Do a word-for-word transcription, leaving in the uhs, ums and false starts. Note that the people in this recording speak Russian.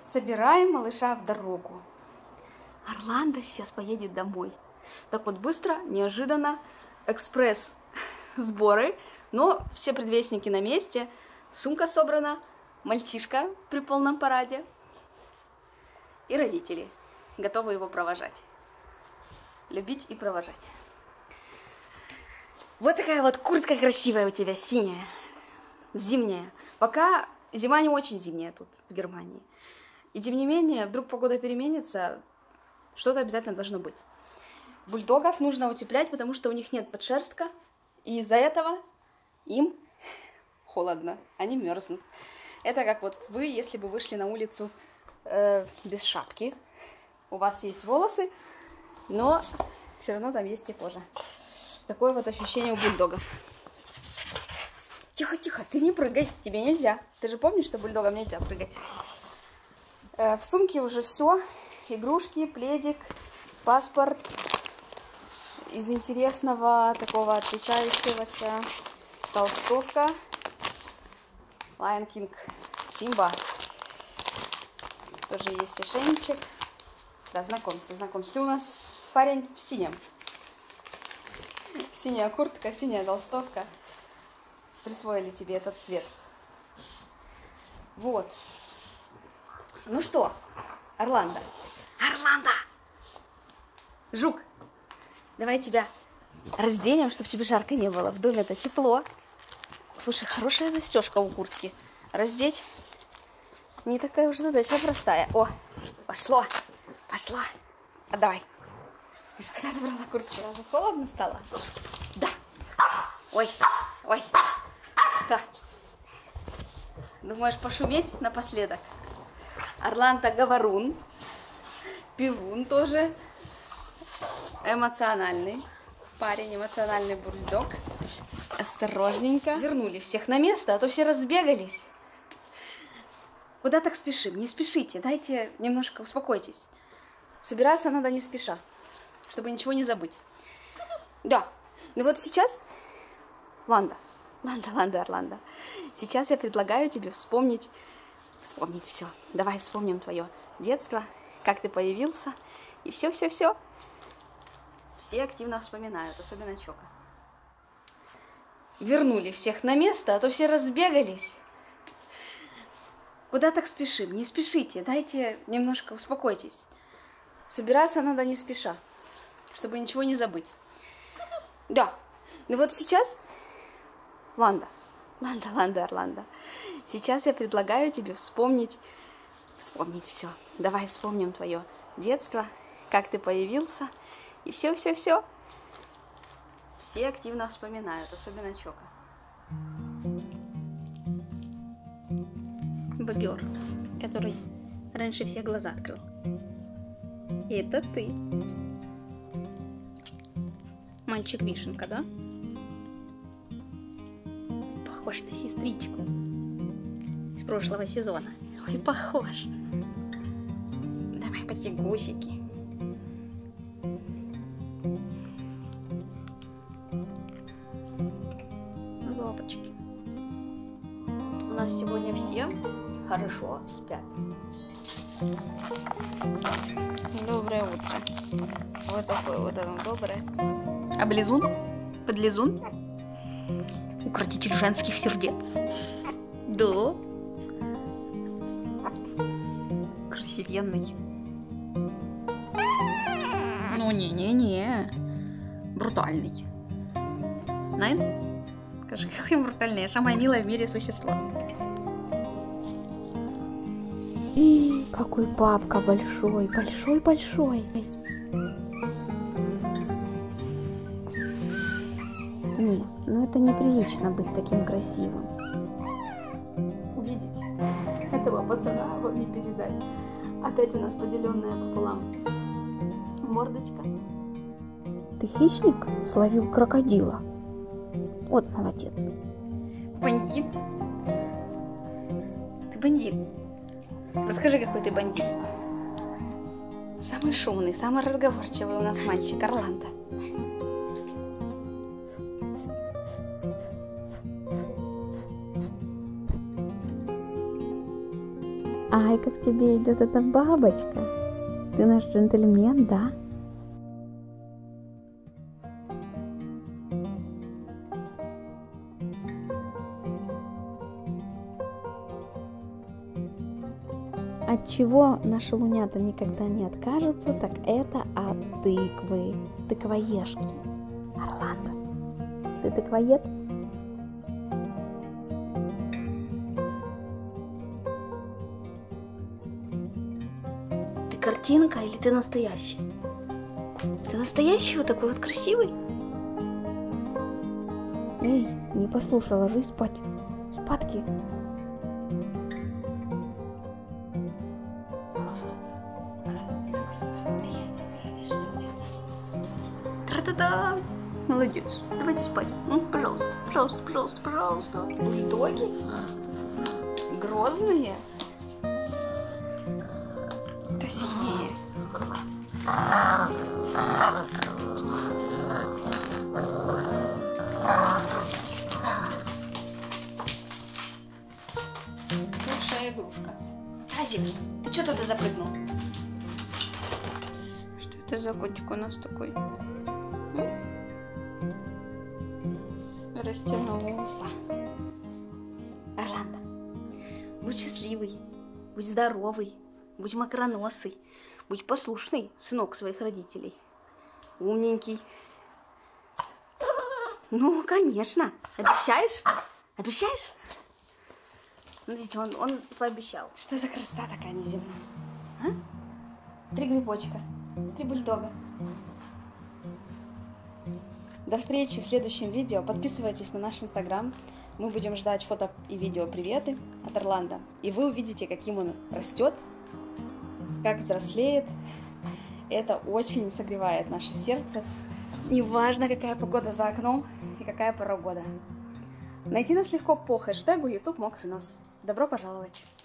Собираем малыша в дорогу. Орландо сейчас поедет домой. Так вот быстро, неожиданно, экспресс сборы, но все предвестники на месте, сумка собрана, мальчишка при полном параде и родители готовы его провожать, любить и провожать. Вот такая вот куртка красивая у тебя, синяя, зимняя. Пока зима не очень зимняя тут, в Германии. И тем не менее, вдруг погода переменится, что-то обязательно должно быть. Бульдогов нужно утеплять, потому что у них нет подшерстка, и из-за этого им холодно, они мерзнут. Это как вот вы, если бы вышли на улицу э, без шапки. У вас есть волосы, но все равно там есть и кожа. Такое вот ощущение у бульдогов. Тихо, тихо, ты не прыгай, тебе нельзя. Ты же помнишь, что бульдогам нельзя прыгать? Э, в сумке уже все. Игрушки, пледик, паспорт. Из интересного, такого отличающегося, толстовка. Lion King, Симба. Тоже есть ошейничек. Да, знакомься, знакомься. Ты у нас парень в синем. Синяя куртка, синяя толстовка. Присвоили тебе этот цвет. Вот. Ну что, Орландо. Орландо! Жук, давай тебя разденем, чтобы тебе жарко не было. В доме-то тепло. Слушай, хорошая застежка у куртки. Раздеть не такая уж задача простая. О, пошло, пошло. Отдавай. Скажи, когда забрала куртку, сразу холодно стало? Да. Ой, ой. Что? Думаешь, пошуметь напоследок? Орландо говорун. Пивун тоже. Эмоциональный парень, эмоциональный бульдог. Осторожненько. Вернули всех на место, а то все разбегались. Куда так спешим? Не спешите, дайте немножко успокойтесь. Собираться надо не спеша, чтобы ничего не забыть. Да, ну вот сейчас, Ланда, Ланда, Ланда, Орландо, сейчас я предлагаю тебе вспомнить, вспомнить все. Давай вспомним твое детство, как ты появился, и все-все-все. Все активно вспоминают, особенно Чока. Вернули всех на место, а то все разбегались. Куда так спешим? Не спешите, дайте немножко успокойтесь. Собираться надо не спеша, чтобы ничего не забыть. Да, ну вот сейчас, Ланда, Ланда, Ланда, Орландо, сейчас я предлагаю тебе вспомнить, вспомнить все. Давай вспомним твое детство, как ты появился, и все-все-все. Все активно вспоминают, особенно Чока. Бобер, который раньше всех глаза открыл. И это ты. Мальчик-вишенка, да? Похож на сестричку из прошлого сезона. Ой, похож. Давай потягусики. Лапочки. У нас сегодня все хорошо спят. Доброе утро. Вот такое вот оно доброе. Облизун? Подлизун? Укротитель женских сердец. Да. Красивенный. Ну, не-не-не. Брутальный. Найн? Скажи, какой брутальный. Самое милое в мире существо. И какой папка большой, большой, большой. Не, ну это неприлично быть таким красивым. Увидеть этого пацана вам не передать. Опять у нас поделенная пополам мордочка. Ты хищник? Словил крокодила. Вот молодец. Бандит. Ты бандит. Расскажи, какой ты бандит. Самый шумный, самый разговорчивый у нас мальчик Орландо. Ай, как тебе идет эта бабочка. Ты наш джентльмен, да? От чего наши лунята никогда не откажутся, так это от тыквы, тыквоежки. Орландо, ты тыквоед? Ты картинка или ты настоящий? Ты настоящий вот такой вот красивый? Эй, не послушай, ложись спать. Спадки. Тра-та-та! Молодец. Давайте спать. Ну, пожалуйста, пожалуйста, пожалуйста, пожалуйста. Бульдоги? Грозные? Кто сильнее? Лучшая игрушка. Тазик, ты что туда запрыгнул? Что это за котик у нас такой? Растянулся. Орландо, будь счастливый, будь здоровый, будь макроносый, будь послушный, сынок своих родителей. Умненький. Ну, конечно. Обещаешь? Обещаешь? Смотрите, он, он пообещал. Что за красота такая неземная? А? Три грибочка, три бульдога. До встречи в следующем видео. Подписывайтесь на наш инстаграм. Мы будем ждать фото и видео приветы от Орландо. И вы увидите, каким он растет, как взрослеет. Это очень согревает наше сердце. Неважно, какая погода за окном и какая пора года. Найти нас легко по хэштегу YouTube Мокрый Нос. Добро пожаловать!